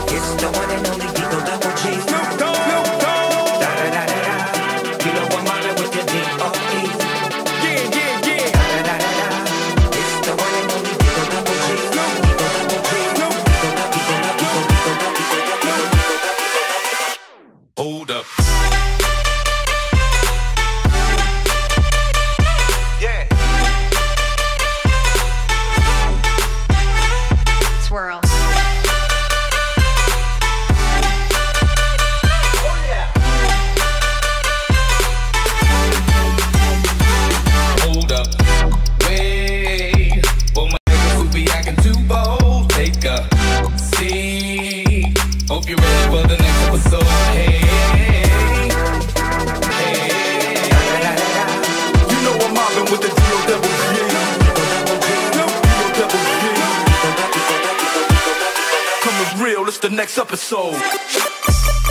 It's the one and only Eagle Double G. Snoop Dogg. Da da da da da. You know I'm mobbing with the D.O.E. Yeah, yeah, yeah. Da da da da da. It's the one and only Eagle Double G. Eagle Double G. Hold up. Swirl. Hold up. Wait. For my niggas who be acting too bold, take a seat. Hope you're ready for the next episode. Hey, hey. You know I'm mobbing with the D.O.double-G. Coming real, it's the next episode.